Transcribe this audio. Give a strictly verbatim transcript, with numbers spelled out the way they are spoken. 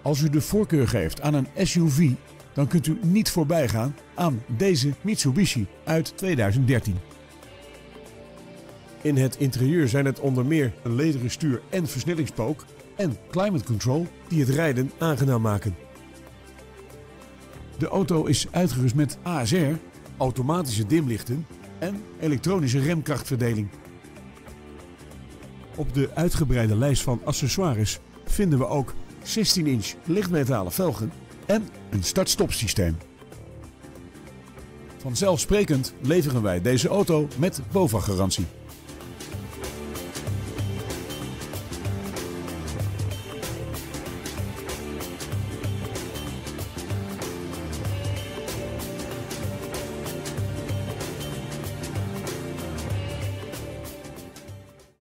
Als u de voorkeur geeft aan een S U V, dan kunt u niet voorbij gaan aan deze Mitsubishi uit tweeduizend dertien. In het interieur zijn het onder meer een lederen stuur en versnellingspook en climate control die het rijden aangenaam maken. De auto is uitgerust met A S R Automatische dimlichten en elektronische remkrachtverdeling. Op de uitgebreide lijst van accessoires vinden we ook zestien inch lichtmetalen velgen en een start-stop systeem. Vanzelfsprekend leveren wij deze auto met B O V A-garantie.